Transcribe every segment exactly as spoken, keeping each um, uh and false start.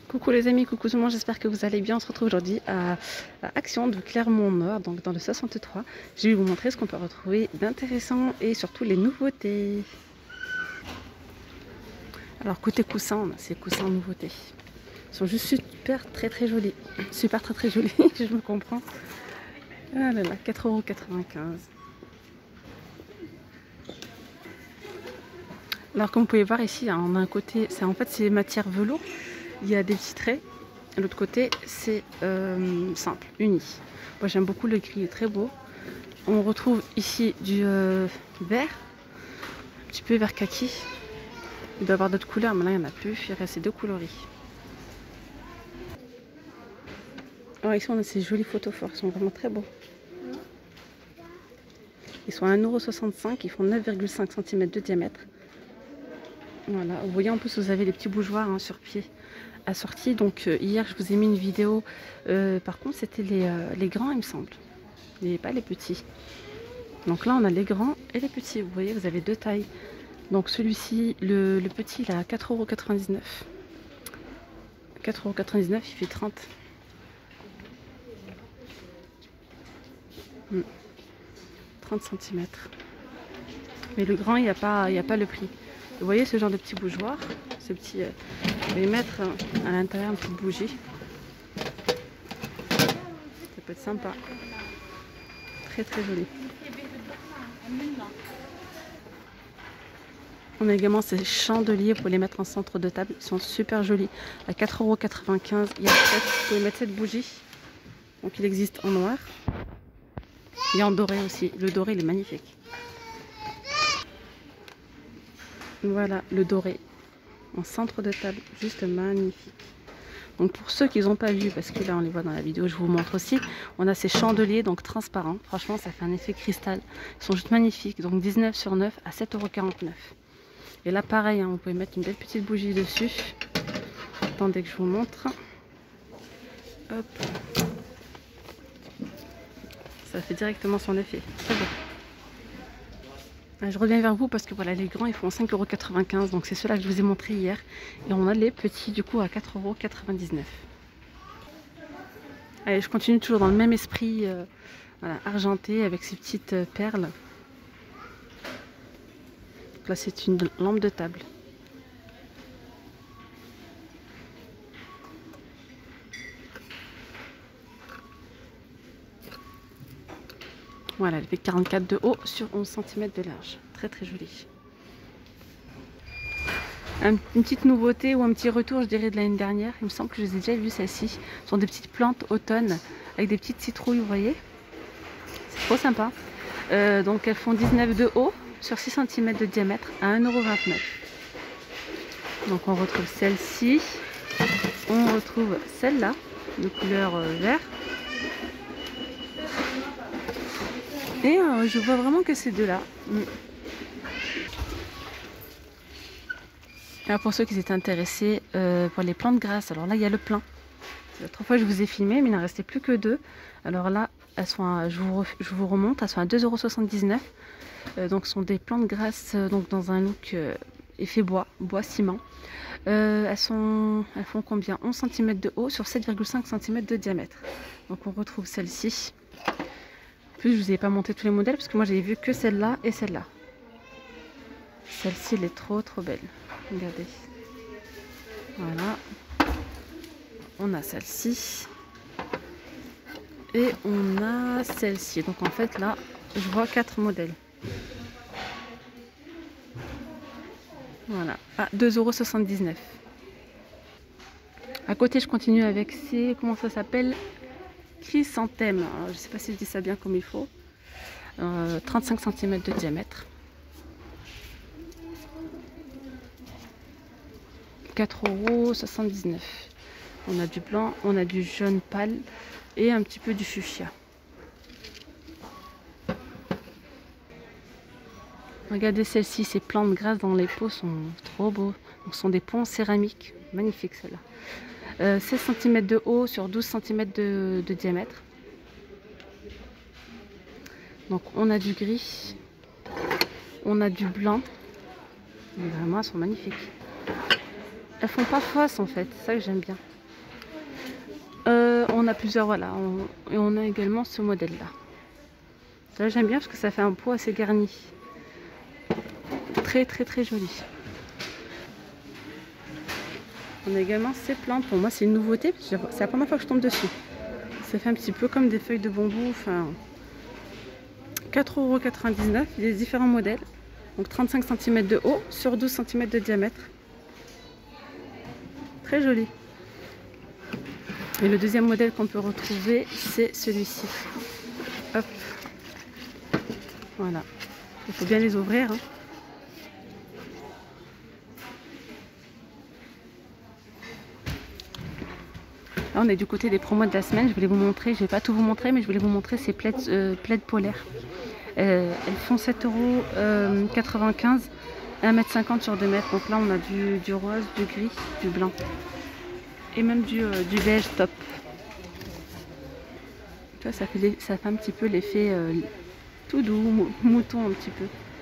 Coucou les amis, coucou tout le monde, j'espère que vous allez bien. On se retrouve aujourd'hui à, à Action de Clermont-Nord, donc dans le soixante-trois. Je vais vous montrer ce qu'on peut retrouver d'intéressant et surtout les nouveautés. Alors côté coussins, on a ces coussins nouveautés. Ils sont juste super très très jolis. Super très très jolis, je me comprends. Ah là là, quatre euros quatre-vingt-quinze. Alors comme vous pouvez voir ici, on a un côté, c'est en fait c'est matière velours. Il y a des petits traits. L'autre côté, c'est euh, simple, uni. Moi, j'aime beaucoup le gris, il est très beau. On retrouve ici du euh, vert, un petit peu vert kaki. Il doit y avoir d'autres couleurs, mais là, il n'y en a plus. Il reste ces deux coloris. Alors ici, on a ces jolis photos forts. Ils sont vraiment très beaux. Ils sont à un euro soixante-cinq. Ils font neuf virgule cinq centimètres de diamètre. Voilà. Vous voyez, en plus, vous avez les petits bougeoirs hein, sur pied assortis. Donc euh, hier, je vous ai mis une vidéo. Euh, par contre, c'était les, euh, les grands, il me semble. Et pas les petits. Donc là, on a les grands et les petits. Vous voyez, vous avez deux tailles. Donc celui-ci, le, le petit, il est à quatre euros quatre-vingt-dix-neuf. quatre euros quatre-vingt-dix-neuf, il fait trente. Hmm. trente centimètres. Mais le grand, il n'y a pas, il n'y a pas le prix. Vous voyez ce genre de petit bougeoir, ce petit, euh, vous pouvez mettre à l'intérieur une petite bougie. Ça peut être sympa. Très très joli. On a également ces chandeliers pour les mettre en centre de table. Ils sont super jolis. À quatre euros quatre-vingt-quinze, il y a cette, vous pouvez mettre cette bougie. Donc il existe en noir. Et en doré aussi. Le doré, il est magnifique. Voilà, le doré. En centre de table. Juste magnifique. Donc pour ceux qui n'ont pas vu, parce que là on les voit dans la vidéo, je vous montre aussi. On a ces chandeliers donc transparents. Franchement, ça fait un effet cristal. Ils sont juste magnifiques. Donc dix-neuf sur neuf à sept euros quarante-neuf. Et là pareil, hein, vous pouvez mettre une belle petite bougie dessus. Attendez que je vous montre. Hop. Ça fait directement son effet. Très beau. Je reviens vers vous parce que voilà, les grands ils font cinq euros quatre-vingt-quinze, donc c'est ceux-là que je vous ai montré hier. Et on a les petits du coup à quatre euros quatre-vingt-dix-neuf. Allez, je continue toujours dans le même esprit euh, voilà, argenté avec ces petites euh, perles. Donc là c'est une lampe de table. Voilà, elle fait quarante-quatre de haut sur onze centimètres de large. Très très jolie. Un, une petite nouveauté ou un petit retour, je dirais, de l'année dernière. Il me semble que je les ai déjà vues, celles-ci. Ce sont des petites plantes automne avec des petites citrouilles, vous voyez. C'est trop sympa. Euh, donc elles font dix-neuf de haut sur six centimètres de diamètre à un euro vingt-neuf. Donc on retrouve celle-ci. On retrouve celle-là, de couleur euh, vert. Et euh, je vois vraiment que ces deux-là. Mm. Alors pour ceux qui étaient intéressés euh, pour les plantes grasses, alors là il y a le plein. L'autre fois je vous ai filmé, mais il n'en restait plus que deux. Alors là, elles sont à, je, vous, je vous remonte, elles sont à deux euros soixante-dix-neuf. Euh, donc ce sont des plantes grasses euh, donc dans un look euh, effet bois, bois ciment. Euh, elles, sont, elles font combien? onze centimètres de haut sur sept virgule cinq centimètres de diamètre. Donc on retrouve celle-ci. En plus, je vous ai pas monté tous les modèles parce que moi j'avais vu que celle-là et celle-là. Celle-ci, elle est trop trop belle. Regardez. Voilà. On a celle-ci. Et on a celle-ci. Donc en fait là, je vois quatre modèles. Voilà. À deux euros soixante-dix-neuf. À côté, je continue avec ces. Comment ça s'appelle? Chrysanthème. Alors, je ne sais pas si je dis ça bien comme il faut. Euh, trente-cinq centimètres de diamètre. quatre euros soixante-dix-neuf. On a du blanc, on a du jaune pâle et un petit peu du fuchsia. Regardez celle-ci, ces plantes grasses dans les pots sont trop beaux. Donc, ce sont des pots en céramique. Magnifique celle-là. Euh, seize centimètres de haut sur douze centimètres de, de diamètre. Donc on a du gris, on a du blanc. Mais vraiment elles sont magnifiques. Elles font pas fausses en fait, c'est ça que j'aime bien. Euh, on a plusieurs, voilà. On, et on a également ce modèle-là. Là, j'aime bien parce que ça fait un pot assez garni. Très, très, très joli. On a également ces plantes. Pour moi, c'est une nouveauté. C'est la première fois que je tombe dessus. Ça fait un petit peu comme des feuilles de bambou. Enfin, quatre euros quatre-vingt-dix-neuf. Il y a différents modèles. Donc trente-cinq centimètres de haut sur douze centimètres de diamètre. Très joli. Et le deuxième modèle qu'on peut retrouver, c'est celui-ci. Hop. Voilà. Il faut bien les ouvrir. Hein. Là, on est du côté des promos de la semaine. Je voulais vous montrer, je ne vais pas tout vous montrer, mais je voulais vous montrer ces plaids, euh, plaids polaires. Euh, elles font sept euros quatre-vingt-quinze, un mètre cinquante sur deux mètres. Donc là, on a du, du rose, du gris, du blanc. Et même du, euh, du beige top. Tu vois, ça fait, les, ça fait un petit peu l'effet euh, tout doux, mou, mouton un petit peu.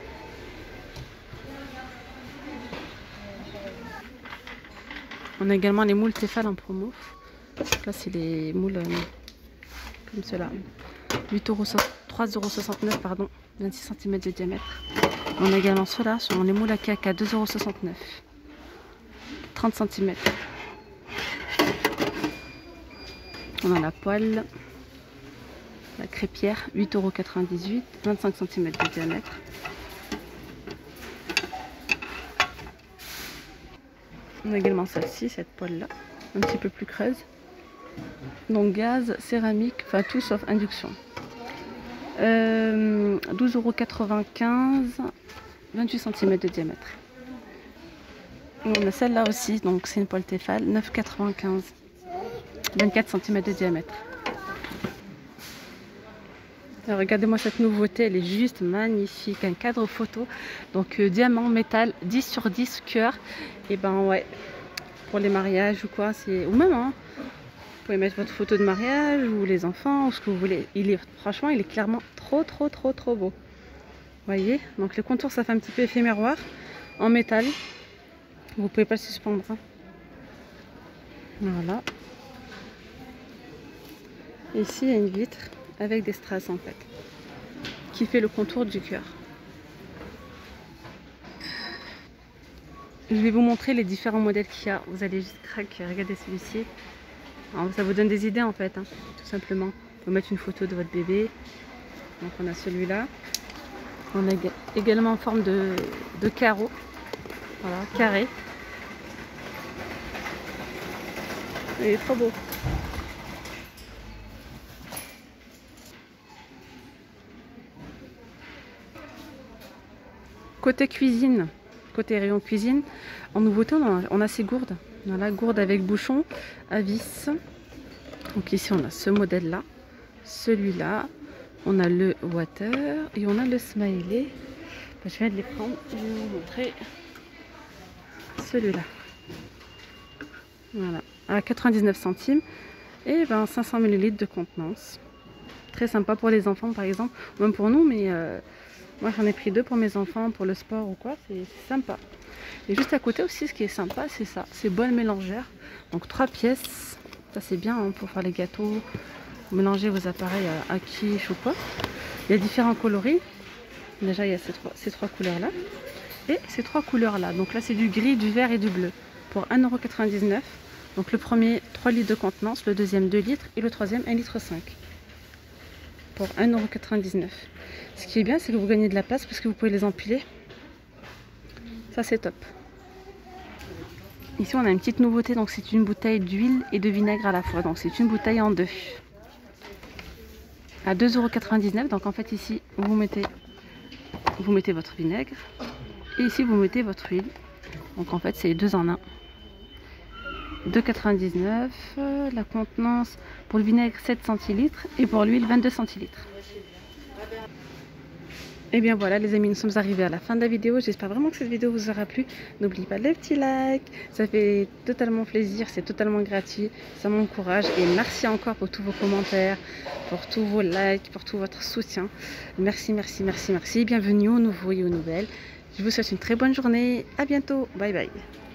On a également les moules Tefal en promo. Là, c'est les moules euh, comme cela. trois euros soixante-neuf, pardon, vingt-six centimètres de diamètre. On a également ceux-là, sont les moules à caca, deux euros soixante-neuf, trente centimètres. On a la poêle, la crêpière, huit euros quatre-vingt-dix-huit, vingt-cinq centimètres de diamètre. On a également celle-ci, cette poêle-là, un petit peu plus creuse. Donc gaz, céramique, enfin tout sauf induction. Euh, douze euros quatre-vingt-quinze, vingt-huit centimètres de diamètre. Et on a celle-là aussi, donc c'est une poêle Tefal, neuf euros quatre-vingt-quinze, vingt-quatre centimètres de diamètre. Regardez-moi cette nouveauté, elle est juste magnifique, un cadre photo, donc euh, diamant, métal, dix sur dix, cœur, et ben ouais, pour les mariages ou quoi, c'est ou même, hein, vous pouvez mettre votre photo de mariage ou les enfants, ou ce que vous voulez, il est, franchement, il est clairement trop, trop, trop, trop beau. Vous voyez, donc les contours, ça fait un petit peu effet miroir, en métal, vous pouvez pas le suspendre, hein. Voilà. Et ici, il y a une vitre avec des strass en fait, qui fait le contour du cœur. Je vais vous montrer les différents modèles qu'il y a. Vous allez juste craquer, regardez celui-ci. Ça vous donne des idées en fait, hein, tout simplement. Vous pouvez mettre une photo de votre bébé. Donc on a celui-là. On a également en forme de, de carreau. Voilà, carré. Il est trop beau. Côté cuisine, côté rayon cuisine, en nouveauté, on a, on a ces gourdes. On a la gourde avec bouchon à vis. Donc ici, on a ce modèle-là, celui-là. On a le water et on a le smiley. Ben, je viens de les prendre. Je vais vous montrer celui-là. Voilà, à quatre-vingt-dix-neuf centimes et ben, cinq cents millilitres de contenance. Très sympa pour les enfants, par exemple, même pour nous, mais... Euh, moi j'en ai pris deux pour mes enfants, pour le sport ou quoi, c'est sympa. Et juste à côté aussi, ce qui est sympa, c'est ça, c'est bol mélangeur. Donc trois pièces, ça c'est bien hein, pour faire les gâteaux, mélanger vos appareils à, à quiche ou quoi. Il y a différents coloris. Déjà il y a ces trois, ces trois couleurs là. Et ces trois couleurs là. Donc là c'est du gris, du vert et du bleu. Pour un euro quatre-vingt-dix-neuf. Donc le premier trois litres de contenance, le deuxième deux litres et le troisième un litre cinq. Pour un euro quatre-vingt-dix-neuf. Ce qui est bien, c'est que vous gagnez de la place parce que vous pouvez les empiler. Ça, c'est top. Ici, on a une petite nouveauté. Donc, c'est une bouteille d'huile et de vinaigre à la fois. Donc, c'est une bouteille en deux. À deux euros quatre-vingt-dix-neuf. Donc, en fait, ici, vous mettez, vous mettez votre vinaigre. Et ici, vous mettez votre huile. Donc, en fait, c'est deux en un. deux euros quatre-vingt-dix-neuf. La contenance pour le vinaigre, sept centilitres. Et pour l'huile, vingt-deux centilitres. Et bien voilà les amis, nous sommes arrivés à la fin de la vidéo. J'espère vraiment que cette vidéo vous aura plu. N'oubliez pas le petit like, ça fait totalement plaisir, c'est totalement gratuit, ça m'encourage. Et merci encore pour tous vos commentaires, pour tous vos likes, pour tout votre soutien. Merci, merci, merci, merci. Bienvenue aux nouveaux et aux nouvelles. Je vous souhaite une très bonne journée. À bientôt. Bye bye.